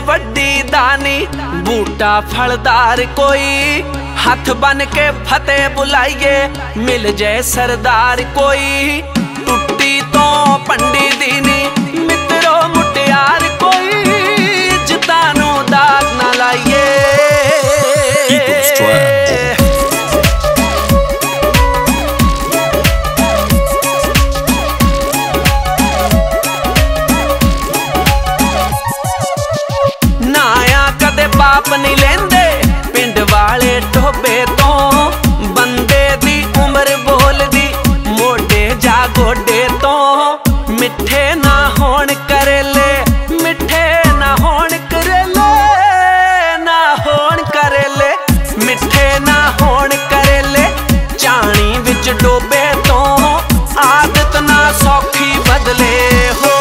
वड्डी दानी बूटा फलदार कोई, हाथ बन के फतेह बुलाइए मिल जाए सरदार कोई। टुट्टी तो पंडी दीनी मित्रों मुटियार कोई, जितानू दाग ना लाइए। बाप नहीं लेंदे पिंड वाले टोबे तो, बंदे दी उम्र बोल दी मोटे जा गोडे तो। मिठे ना होण करेले, मिठे ना होण करेले, ना होण करेले, मिठे ना होण करेले। चाणी विच डोबे तो आदत ना सौखी बदले हो।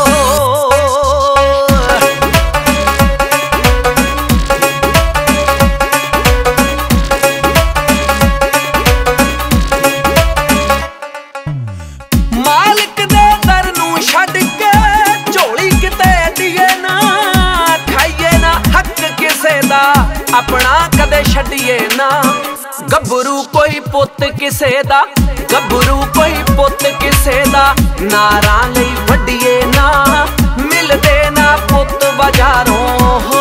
अपना कदे छड़िए ना, गभरू कोई पुत किसे दा, गभरू कोई पुत किसे दा। नारा लई वड्डिए ना मिलदे ना पुत बाजारों हो।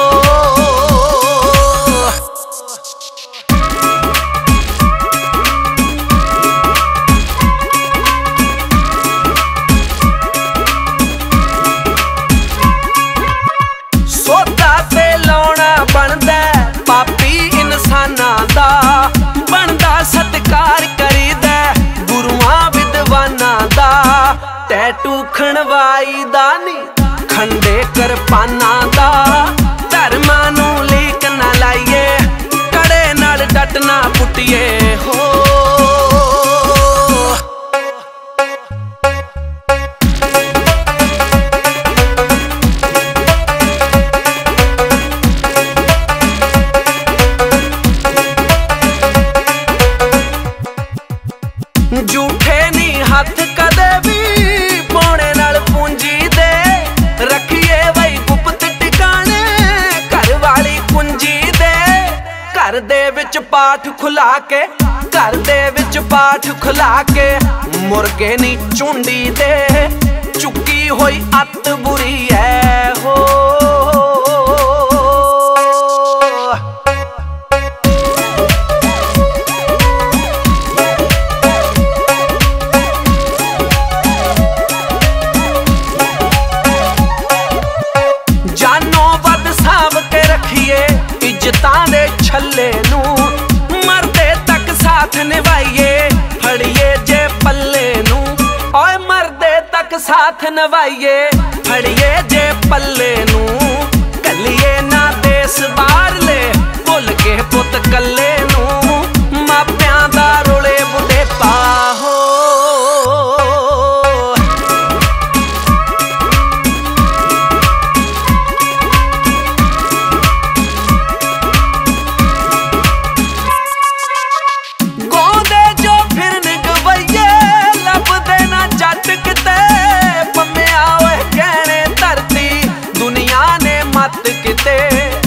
सोदा ते लाउणा बनदा पापी इंसाना दा, बनदा सत्कार करीदा गुरुआं विद्वाना दा। टैटू खणवाई दा नी खंडे करपाना दा, धर्मां नूं लीक ना लाइए कड़े नाल डटना पुट्टिए हो। झूठे नी हाथ कदे भी पौने नाल पूंजी दे, रखिए वही गुप्त टिकाने घर वाली कुंजी दे। घर दे विच पाठ खुला के, घर दे विच पाठ खुला के, मुर्गे नी चुंडी दे चुकी होई अत बुरी है हो। इज्जतां दे छल्ले नू मरदे तक साथ निभाइए, फड़िए जे पल्ले नू ओए मरदे तक साथ निभाइए, फड़िए जे पल्ले नू। कलिए ना देस बार ले भुल के पुत कल्ले नू, मापियां दा रोले बुढ़े पाहो। किते